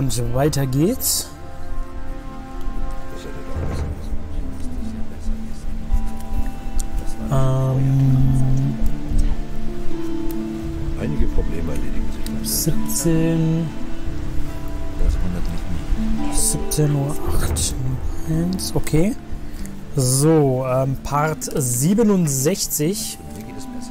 und weiter geht's. Einige Probleme erledigen sich. 17. Das wundert mich nicht. 17:08 Uhr 1. Okay. So, Part 67. Mir geht es besser.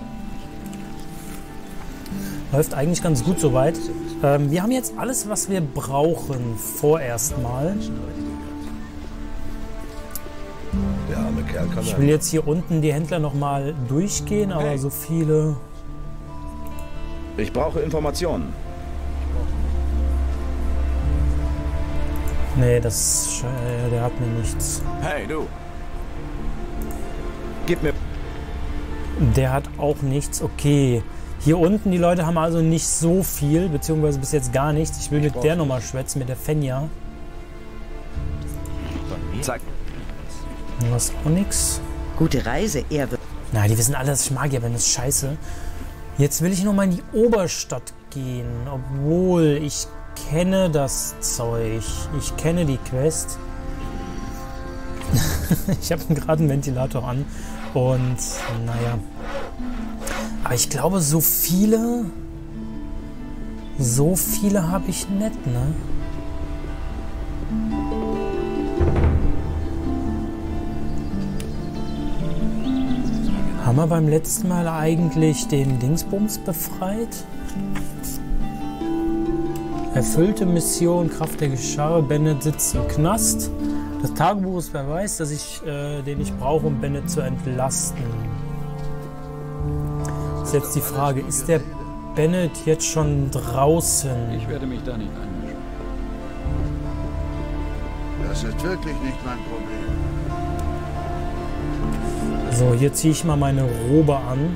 Läuft eigentlich ganz gut soweit. Wir haben jetzt alles, was wir brauchen, vorerst mal. Der arme Kerl kann Ich will jetzt hier unten die Händler nochmal durchgehen, aber so viele... Ich brauche Informationen. Nee, das... der hat mir nichts. Hey, du. Gib mir... Der hat auch nichts. Okay. Hier unten, die Leute haben also nicht so viel, beziehungsweise bis jetzt gar nichts. Ich will mit der nochmal schwätzen, mit der Fenja. Zeig. Du hast auch nichts. Gute Reise, Erbe. Na, die wissen alle, dass ich Magier bin. Das ist scheiße. Jetzt will ich nochmal in die Oberstadt gehen, obwohl ich kenne das Zeug. Ich kenne die Quest. Ich habe gerade einen Ventilator an und naja. Aber ich glaube, so viele habe ich nicht, ne? Haben wir beim letzten Mal eigentlich den Dingsbums befreit? Erfüllte Mission, Kraft der Gescharre, Bennett sitzt im Knast. Das Tagebuch ist Beweis, dass den ich brauche, um Bennett zu entlasten. Das ist jetzt die Frage, ist der Bennett jetzt schon draußen? Ich werde mich da nicht einmischen. Das ist wirklich nicht mein Problem. So, hier ziehe ich mal meine Robe an.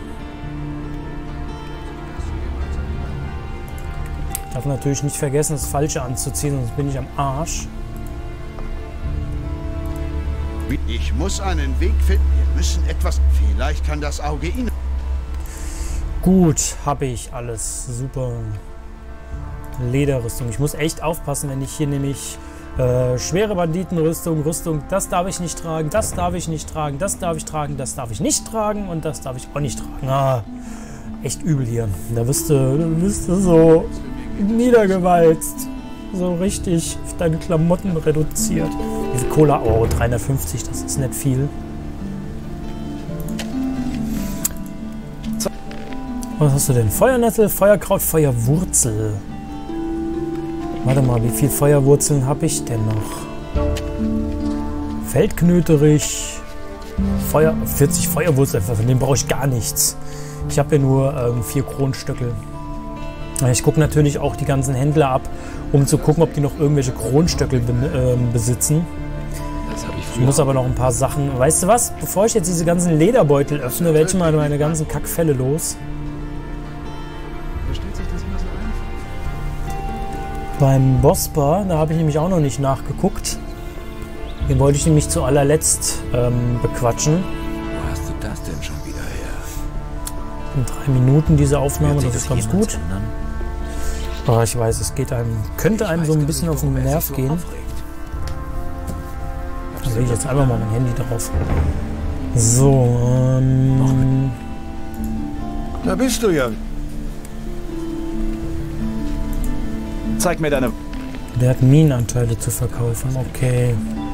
Ich darf natürlich nicht vergessen, das Falsche anzuziehen, sonst bin ich am Arsch. Ich muss einen Weg finden. Wir müssen etwas... Vielleicht kann das Auge Ihnen... Gut, habe ich alles. Super. Lederrüstung. Ich muss echt aufpassen, wenn ich hier nämlich schwere Banditenrüstung, das darf ich nicht tragen, das darf ich nicht tragen, das darf ich tragen, das darf ich nicht tragen und das darf ich auch nicht tragen. Ah, echt übel hier. Da wirst du so niedergewalzt. So richtig auf deine Klamotten reduziert. Wie viel Cola? Oh, 350, das ist nicht viel. Was hast du denn? Feuernessel, Feuerkraut, Feuerwurzel. Warte mal, wie viel Feuerwurzeln habe ich denn noch? Feldknöterich, 40 Feuerwurzeln, von dem brauche ich gar nichts. Ich habe ja nur 4 Kronstöckel. Ich gucke natürlich auch die ganzen Händler ab, um zu gucken, ob die noch irgendwelche Kronstöckel besitzen. Ich muss aber noch ein paar Sachen... Weißt du was? Bevor ich jetzt diese ganzen Lederbeutel öffne, werde ich mal meine ganzen Kackfälle los. Beim Bossbar, da habe ich nämlich auch noch nicht nachgeguckt. Den wollte ich nämlich zu allerletzt bequatschen. Wo hast du das denn schon wieder her? In 3 Minuten diese Aufnahme, das ist ganz gut. Aber ich weiß, es geht könnte einem so ein bisschen auf den Nerv gehen. Da lege ich jetzt einfach mal mein Handy drauf. So, Da bist du ja. Zeig mir deine... Der hat Minenanteile zu verkaufen, okay.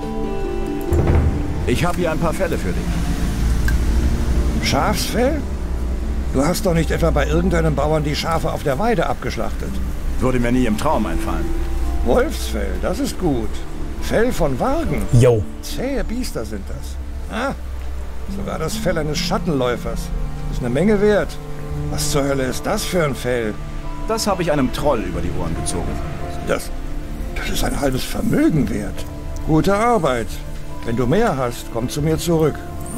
Ich habe hier ein paar Fälle für dich. Schafsfell? Du hast doch nicht etwa bei irgendeinem Bauern die Schafe auf der Weide abgeschlachtet. Würde mir nie im Traum einfallen. Wolfsfell, das ist gut. Fell von Wagen. Jo. Zähe Biester sind das. Ah, sogar das Fell eines Schattenläufers. Ist eine Menge wert. Was zur Hölle ist das für ein Fell? Das habe ich einem Troll über die Ohren gezogen. Das ist ein halbes Vermögen wert. Gute Arbeit. Wenn du mehr hast, komm zu mir zurück.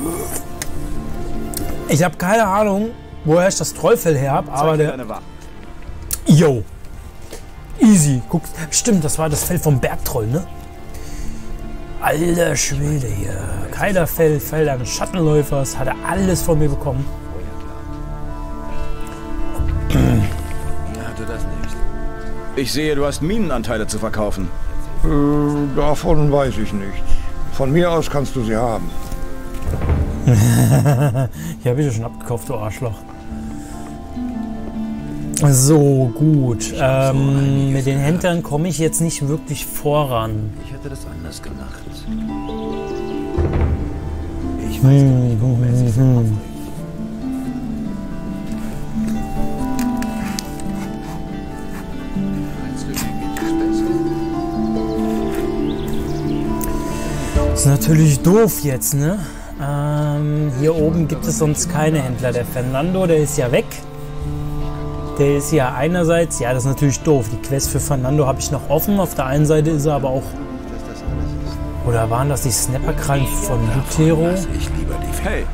Ich habe keine Ahnung, woher ich das Trollfell her habe, aber der... Jo. Easy. Guck, stimmt, das war das Fell vom Bergtroll, ne? Alter Schwede hier. Keilerfell, Fell eines Schattenläufers, hat er alles von mir bekommen. Ich sehe, du hast Minenanteile zu verkaufen. Davon weiß ich nichts. Von mir aus kannst du sie haben. Hier habe ich ja schon abgekauft, du Arschloch. So, gut. Mit den Händlern komme ich jetzt nicht wirklich voran. Ich hätte das anders gemacht. Ich weiß gar nicht, warum er sich so aufregt. Das ist natürlich doof jetzt, ne? Hier oben gibt es sonst keine Händler. Der Fernando, der ist ja weg. Der ist ja einerseits, ja, das ist natürlich doof. Die Quest für Fernando habe ich noch offen. Auf der einen Seite ist er aber auch... Oder waren das die Snapperkrallen von Lutero? Ich lieber die Hey!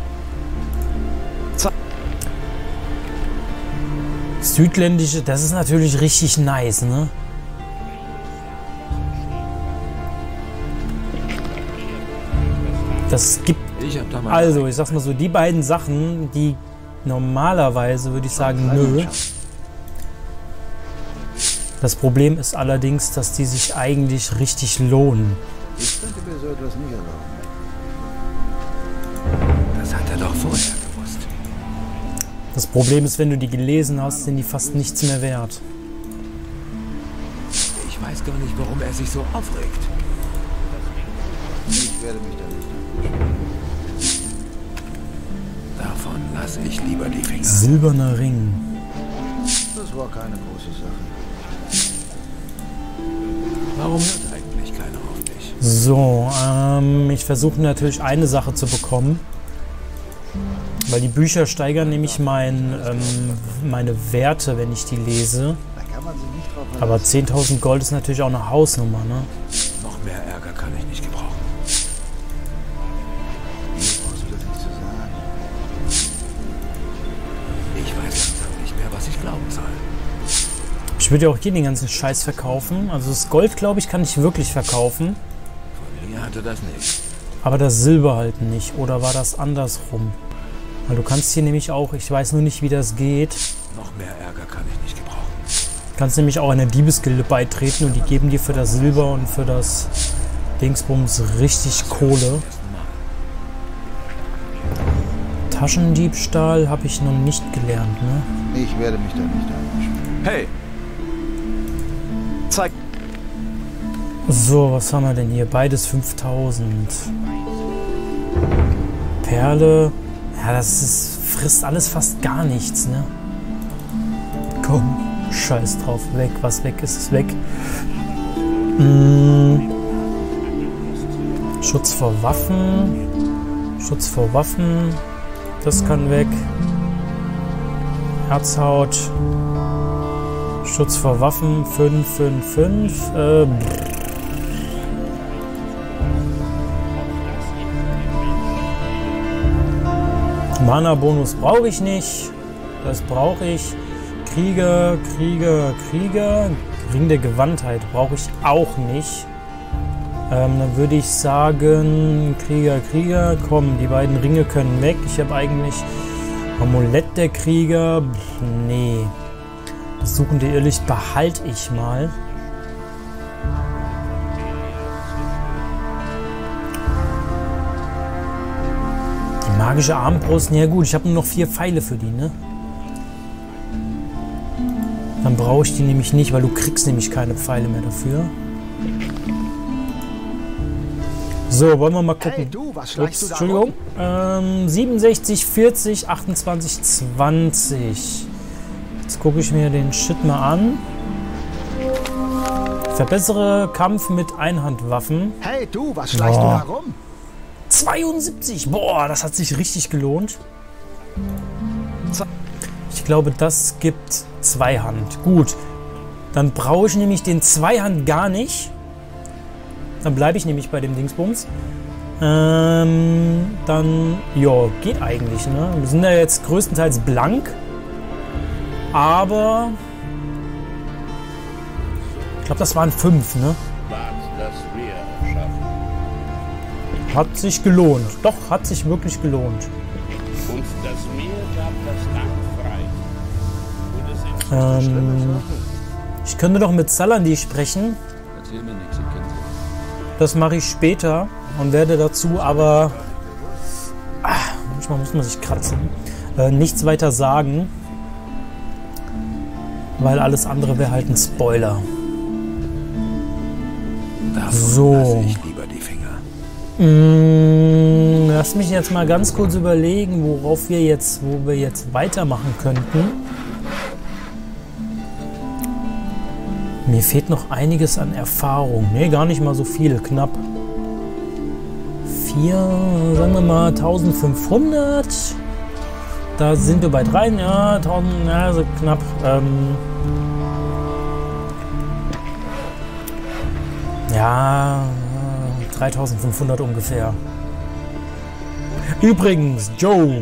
Südländische, das ist natürlich richtig nice, ne? Das gibt... Also, ich sag's mal so, die beiden Sachen, die normalerweise würde ich sagen, nö. Das Problem ist allerdings, dass die sich eigentlich richtig lohnen. Ich könnte mir so etwas nicht erlauben. Das hat er doch vorher gewusst. Das Problem ist, wenn du die gelesen hast, sind die fast nichts mehr wert. Ich weiß gar nicht, warum er sich so aufregt. Ich werde mich da nicht. Davon lasse ich lieber die Finger. Silberner Ring. Das war keine große Sache. Warum hört eigentlich keiner auf dich? So, ich versuche natürlich eine Sache zu bekommen. Weil die Bücher steigern nämlich meine Werte, wenn ich die lese. Da kann man sich nicht drauf Aber 10.000 Gold ist natürlich auch eine Hausnummer, ne? Noch mehr Ärger kann ich nicht gebrauchen. Mir brauchst du das nicht zu sagen. Ich weiß langsam nicht mehr, was ich glauben soll. Ich würde ja auch hier den ganzen Scheiß verkaufen. Also das Gold, glaube ich, kann ich wirklich verkaufen. Von mir hatte das nicht. Aber das Silber halt nicht. Oder war das andersrum? Weil du kannst hier nämlich auch, ich weiß nur nicht, wie das geht. Noch mehr Ärger kann ich nicht gebrauchen. Du kannst nämlich auch einer Diebesgilde beitreten und die geben dir für das Silber und für das Dingsbums richtig Kohle. Taschendiebstahl habe ich noch nicht gelernt, ne? Ich werde mich da nicht einmischen. Hey! Zeig! So, was haben wir denn hier? Beides 5000. Perle. Ja, das ist, frisst alles fast gar nichts, ne? Komm, scheiß drauf. Weg, was weg ist, ist weg. Schutz vor Waffen. Schutz vor Waffen. Das kann weg. Herzhaut. Schutz vor Waffen. 5, 5, 5. Mana-Bonus brauche ich nicht. Das brauche ich. Krieger, Krieger, Krieger. Ring der Gewandtheit brauche ich auch nicht. Dann würde ich sagen, Krieger, Krieger. Komm, die beiden Ringe können weg. Ich habe eigentlich Amulett der Krieger. Nee. Das suchende Irrlicht behalte ich mal. Magische Armbrust, ja gut, ich habe nur noch 4 Pfeile für die, ne? Dann brauche ich die nämlich nicht, weil du kriegst nämlich keine Pfeile mehr dafür. So, wollen wir mal gucken. Hey, du, was schleichst du da Entschuldigung. 67, 40, 28, 20. Jetzt gucke ich mir den Shit mal an. Verbessere Kampf mit Einhandwaffen. Hey, du, was schleichst du da rum? 72, boah, das hat sich richtig gelohnt. Ich glaube, das gibt Zweihand. Gut, dann brauche ich nämlich den Zweihand gar nicht. Dann bleibe ich nämlich bei dem Dingsbums. Dann, ja, geht eigentlich, ne? Wir sind ja jetzt größtenteils blank. Aber ich glaube, das waren 5, ne? Hat sich gelohnt. Doch, hat sich wirklich gelohnt. Und das Meer gab das Land frei. Und es Ich könnte doch mit Salandi sprechen. Erzähl mir nichts, ich kenne sie. Das mache ich später und werde dazu aber... manchmal muss man sich kratzen. Nichts weiter sagen. Weil alles andere wäre halt ein Spoiler. Davon lasse ich lieber die Finger. Lass mich jetzt mal ganz kurz überlegen, wo wir jetzt weitermachen könnten. Mir fehlt noch einiges an Erfahrung. Ne, gar nicht mal so viel, knapp. sagen wir mal 1500. Da sind wir bei 3, ja, 1000, ja, so knapp. Ja, 3500 ungefähr. Übrigens, Joe.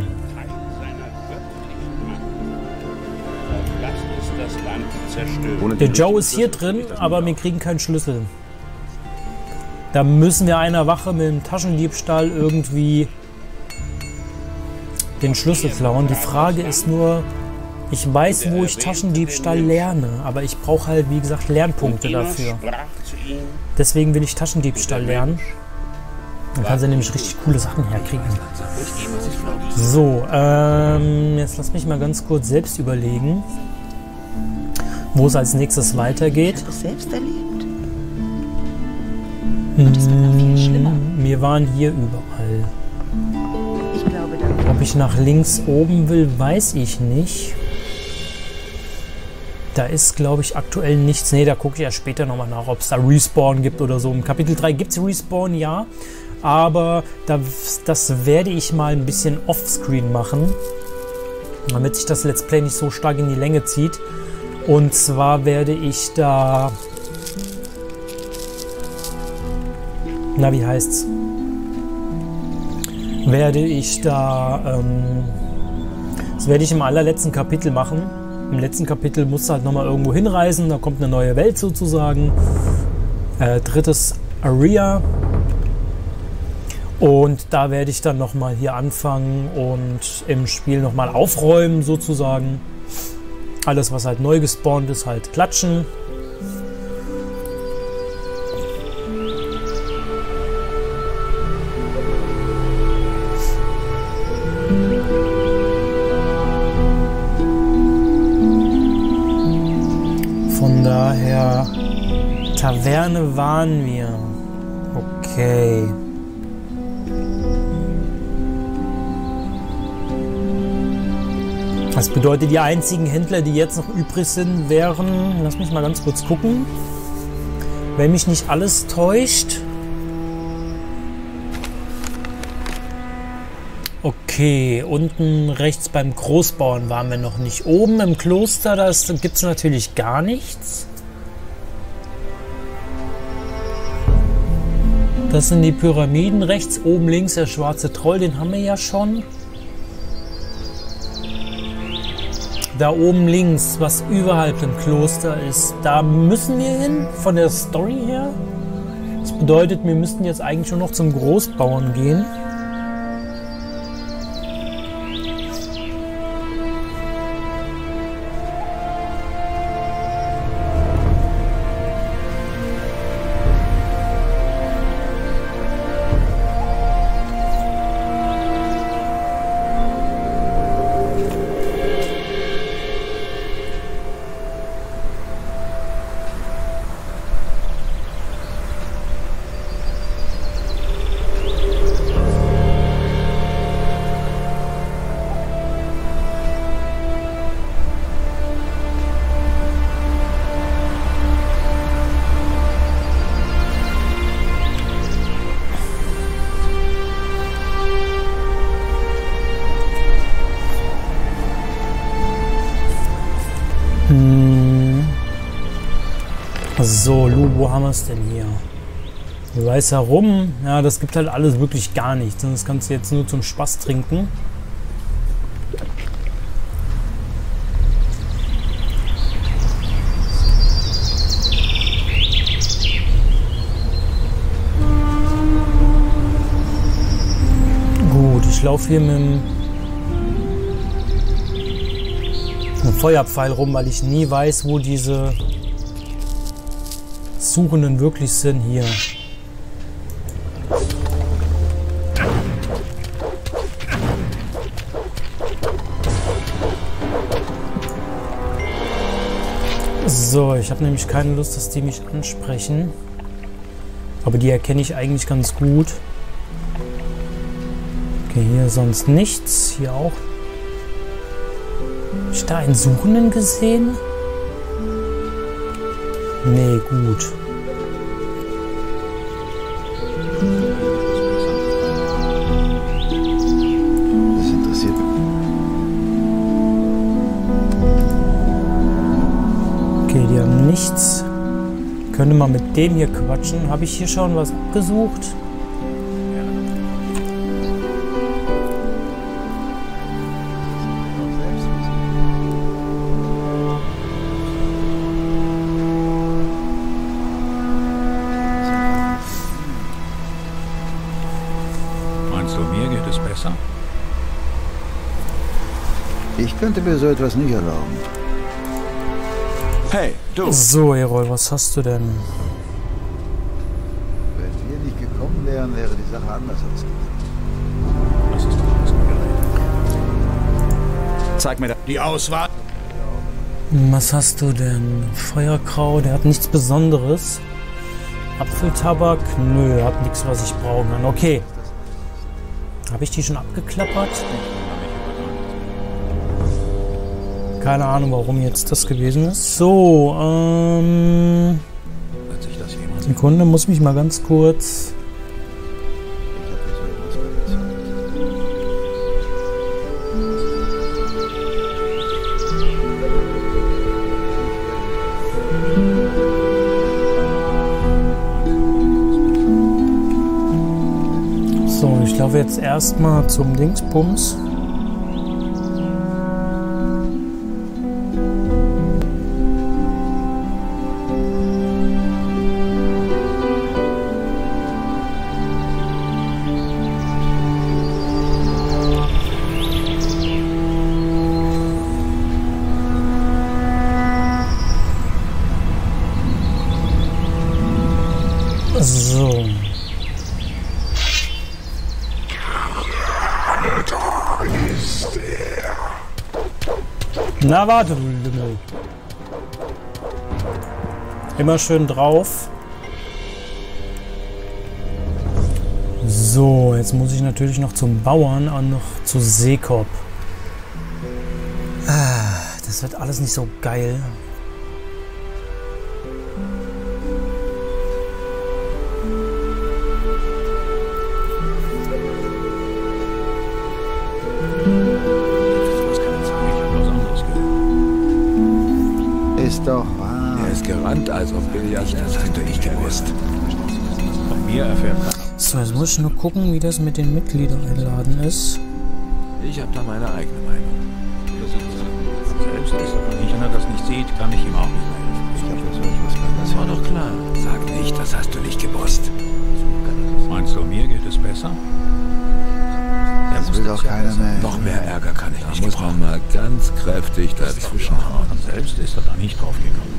Der Joe ist hier drin, aber wir kriegen keinen Schlüssel. Da müssen wir einer Wache mit dem Taschendiebstahl irgendwie den Schlüssel klauen. Die Frage ist nur, ich weiß, wo ich Taschendiebstahl lerne, aber ich brauche halt, wie gesagt, Lernpunkte dafür. Deswegen will ich Taschendiebstahl lernen. Dann kann sie nämlich richtig coole Sachen herkriegen. So, jetzt lass mich mal ganz kurz selbst überlegen, wo es als nächstes weitergeht. Ich habe es selbst erlebt. Wir waren hier überall. Ich glaube, da Ob ich nach links oben will, weiß ich nicht. Da ist, glaube ich, aktuell nichts. Ne, da gucke ich ja später nochmal nach, ob es da Respawn gibt oder so. Im Kapitel 3 gibt es Respawn, ja. Aber das werde ich mal ein bisschen offscreen machen, damit sich das Let's Play nicht so stark in die Länge zieht. Und zwar werde ich da... Na, wie heißt's? Werde ich da... das werde ich im allerletzten Kapitel machen. Im letzten Kapitel musst du halt nochmal irgendwo hinreisen. Da kommt eine neue Welt sozusagen. Drittes Area. Und da werde ich dann nochmal hier anfangen und im Spiel nochmal aufräumen sozusagen. Alles, was halt neu gespawnt ist, halt klatschen. Von daher, Taverne waren wir. Okay. Das bedeutet, die einzigen Händler, die jetzt noch übrig sind, wären... Lass mich mal ganz kurz gucken. Wenn mich nicht alles täuscht... Okay, unten rechts beim Großbauern waren wir noch nicht. Oben im Kloster, da gibt es natürlich gar nichts. Das sind die Pyramiden. Rechts oben links der schwarze Troll, den haben wir ja schon. Da oben links, was überhalb dem Kloster ist, da müssen wir hin, von der Story her. Das bedeutet, wir müssten jetzt eigentlich schon noch zum Großbauern gehen. So, Lu, wo haben wir es denn hier? Weiß herum, ja, das gibt halt alles wirklich gar nichts. Das kannst du jetzt nur zum Spaß trinken. Gut, ich laufe hier mit dem Feuerpfeil rum, weil ich nie weiß, wo diese Suchenden wirklich sind hier. So, ich habe nämlich keine Lust, dass die mich ansprechen. Aber die erkenne ich eigentlich ganz gut. Okay, hier sonst nichts. Hier auch. Habe ich da einen Suchenden gesehen? Nee, gut. Das interessiert mich. Okay, die haben nichts. Könnte man mit dem hier quatschen. Habe ich hier schon was abgesucht? Meinst du, mir geht es besser? Ich könnte mir so etwas nicht erlauben. Hey, du! So, Erol, was hast du denn? Wenn wir nicht gekommen wären, wäre die Sache anders ausgegangen. Das ist doch alles nur Gerede. Zeig mir das. Die Auswahl. Was hast du denn? Feuerkraut, der hat nichts Besonderes. Apfeltabak? Nö, hat nichts, was ich brauchen kann. Okay. Habe ich die schon abgeklappert? Keine Ahnung, warum jetzt das gewesen ist. So, Hat sich das jemand? Sekunde, muss mich mal ganz kurz... Ich habe mir so etwas prophezeit. So, ich laufe jetzt erstmal zum Dingsbums. So. Na, warte, du Lümmel. Immer schön drauf. So, jetzt muss ich natürlich noch zum Bauern und noch zu Seekop. Das wird alles nicht so geil. Ist doch wahr. Er ist gerannt, als ob Billard. Das hast du nicht gewusst. Von mir erfährt keiner. So, jetzt muss ich nur gucken, wie das mit den Mitgliedern einladen ist. Ich habe da meine eigene Meinung. Selbst ist, wenn einer das nicht sieht, kann ich ihm auch nicht helfen. Ich habe mir so etwas Das war doch klar. Sag nicht, das hast du nicht gewusst. Meinst du, mir geht es besser? Das will doch keiner mehr. Noch mehr Ärger kann ich nicht gebrauchen. Da muss man mal ganz kräftig dazwischenhauen. Und selbst ist er da nicht drauf gekommen.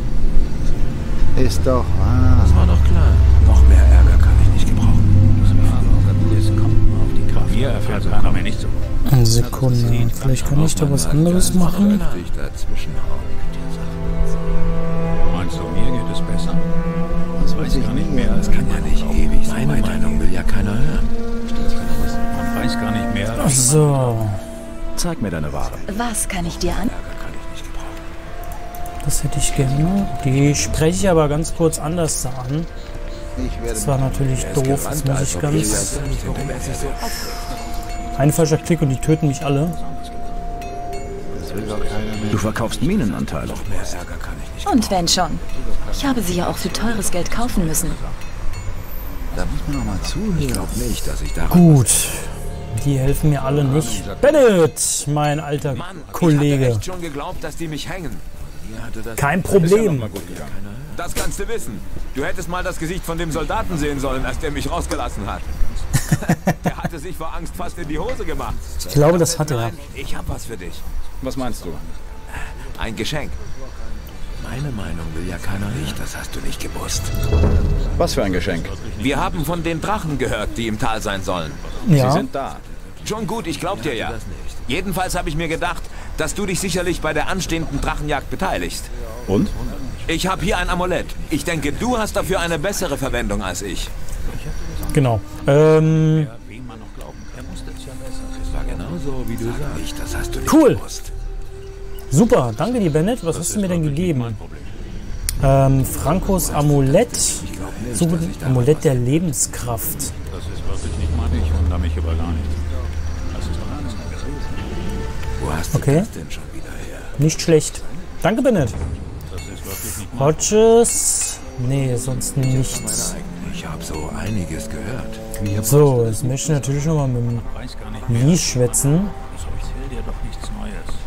Ist doch wahr. Das war doch klar. Noch mehr Ärger kann ich nicht gebrauchen. Es kommt nur auf die Kraft. Mir erfährt keiner mehr nicht so. Eine Sekunde. Vielleicht kann ich da was anderes machen. Kräftig dazwischenhauen. Meinst du, mir geht es besser? Das Weiß gar nicht mehr. Das kann ja nicht ewig sein. Meine Meinung will ja keiner hören. Man weiß gar nicht mehr. So, Zeig mir deine Ware. Was kann ich dir an? Ärger kann ich nicht gebrauchen. das hätte ich gerne. Die spreche ich aber ganz kurz anders an. Ich werde Das war natürlich Er ist doof. gerannt, Jetzt muss als ich ob ganz... Billard warum er sich so aufregt. Ein falscher Klick und die töten mich alle. Das will doch keiner mehr. Du verkaufst Minenanteile. Noch mehr Ärger kann ich nicht Und wenn schon. Ich habe sie ja auch für teures Geld kaufen müssen. Da muss man noch mal zuhören. Ich glaube nicht, dass ich daran... Gut. Die helfen mir alle nicht. Bennett, mein alter Mann, ich Kollege. hatte echt schon geglaubt, dass die mich hängen. Ihr hatte das Kein Problem. Das kannst du wissen. Du hättest mal das Gesicht von dem Soldaten sehen sollen, als der mich rausgelassen hat. Der hatte sich vor Angst fast in die Hose gemacht. Ich glaube, das hat er. Nein, ich hab was für dich. Was meinst du? Ein Geschenk. Meine Meinung will ja keiner nicht, das hast du nicht gewusst. Was für ein Geschenk? Wir haben von den Drachen gehört, die im Tal sein sollen. Ja. Sie sind da. Schon gut, ich glaub dir ja. Jedenfalls habe ich mir gedacht, dass du dich sicherlich bei der anstehenden Drachenjagd beteiligst. Und? Ich habe hier ein Amulett. Ich denke, du hast dafür eine bessere Verwendung als ich. Genau. Wem man noch glauben kann, muss das ja besser. Das war genauso, wie du sagst. Das hast du nicht Cool. gewusst. Super, danke dir, Bennett. Was hast du mir denn gegeben? Frankos Amulett. So, Amulett der Lebenskraft. Das ist wirklich nicht mein. Ich wundere mich über gar nichts. Das ist doch alles nur Gerede. Wo hast du Okay. das denn schon wieder her? Nicht schlecht. Danke, Bennett. Das ist wirklich nicht mein. Hodges. Nee, sonst nichts. Ich habe so einiges gehört. So, jetzt möchte ich natürlich nochmal mit dem Ich weiß gar nicht mehr. Lee schwätzen. So, ich erzähl dir doch nichts Neues.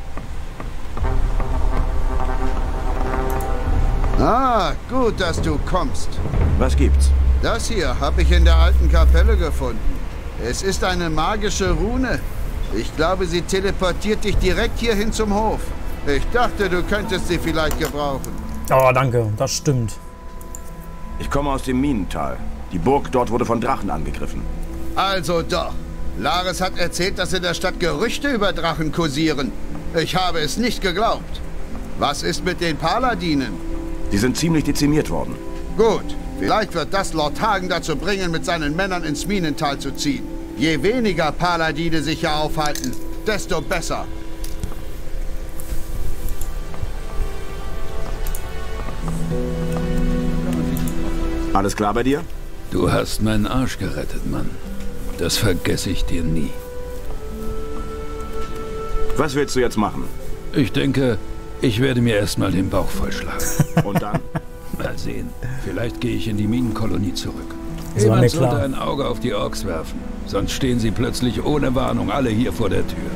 Ah, gut, dass du kommst. Was gibt's? Das hier habe ich in der alten Kapelle gefunden. Es ist eine magische Rune. Ich glaube, sie teleportiert dich direkt hierhin zum Hof. Ich dachte, du könntest sie vielleicht gebrauchen. Oh, danke. Das stimmt. Ich komme aus dem Minental. Die Burg dort wurde von Drachen angegriffen. Also doch. Lares hat erzählt, dass in der Stadt Gerüchte über Drachen kursieren. Ich habe es nicht geglaubt. Was ist mit den Paladinen? Sie sind ziemlich dezimiert worden. Gut, vielleicht wird das Lord Hagen dazu bringen, mit seinen Männern ins Minental zu ziehen. Je weniger Paladine sich hier aufhalten, desto besser. Alles klar bei dir? Du hast meinen Arsch gerettet, Mann. Das vergesse ich dir nie. Was willst du jetzt machen? Ich denke, ich werde mir erstmal den Bauch vollschlagen. Und dann? Mal sehen. Vielleicht gehe ich in die Minenkolonie zurück. Das war mir Jemand sollte klar. ein Auge auf die Orks werfen. Sonst stehen sie plötzlich ohne Warnung alle hier vor der Tür.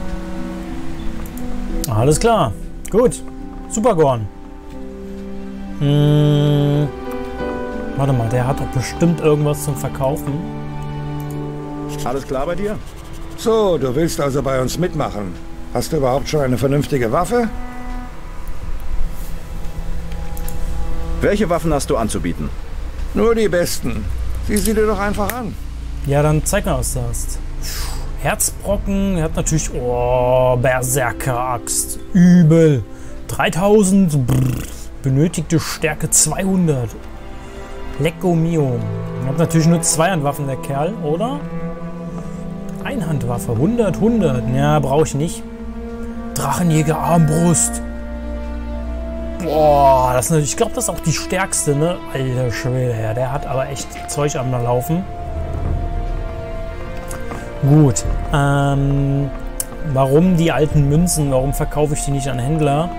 Alles klar. Gut. Super, Gorn. Warte mal, der hat doch bestimmt irgendwas zum Verkaufen. Alles klar bei dir? So, du willst also bei uns mitmachen. Hast du überhaupt schon eine vernünftige Waffe? Welche Waffen hast du anzubieten? Nur die besten. Sieh sie dir doch einfach an. Ja, dann zeig mal, was du hast. Herzbrocken, er hat natürlich... Oh, Berserker-Axt. Übel. 3000. Benötigte Stärke 200. Lecco mio. Er hat natürlich nur Zweihandwaffen, der Kerl, oder? Einhandwaffe. 100, 100. Ja, brauche ich nicht. Drachenjäger Armbrust. Boah, das ist natürlich, ich glaube, das ist auch die stärkste, ne? Alter Schwede, ja, der hat aber echt Zeug am Laufen. Gut. Warum die alten Münzen? Warum verkaufe ich die nicht an Händler?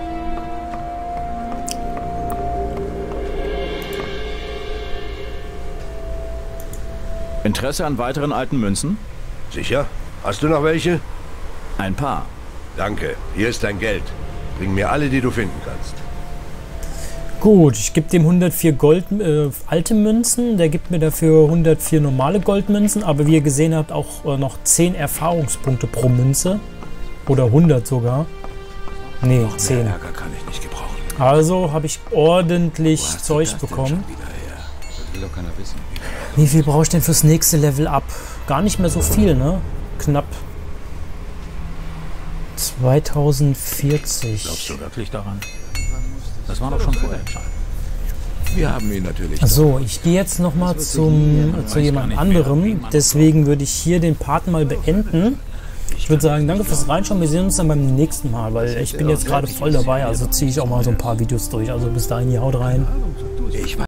Interesse an weiteren alten Münzen? Sicher? Hast du noch welche? Ein paar. Danke. Hier ist dein Geld. Bring mir alle, die du finden kannst. Gut, ich gebe dem 104 alte Münzen. Der gibt mir dafür 104 normale Goldmünzen. Aber wie ihr gesehen habt, auch noch 10 Erfahrungspunkte pro Münze. Oder 100 sogar. Nee, 10. Ärger kann ich nicht gebrauchen. Also habe ich ordentlich Zeug bekommen. Will doch keiner wissen. Wie viel brauche ich denn fürs nächste Level ab? Gar nicht mehr so viel, ne? Knapp 2040. Glaubst du wirklich daran? Das war doch schon vorher entscheidend. Wir haben ihn natürlich. So, ich gehe jetzt nochmal zu jemand anderem. Deswegen würde ich hier den Part mal beenden. Ich würde sagen, danke fürs Reinschauen. Wir sehen uns dann beim nächsten Mal, weil ich bin jetzt gerade voll dabei. Also ziehe ich auch mal so ein paar Videos durch. Also bis dahin, haut rein. Ich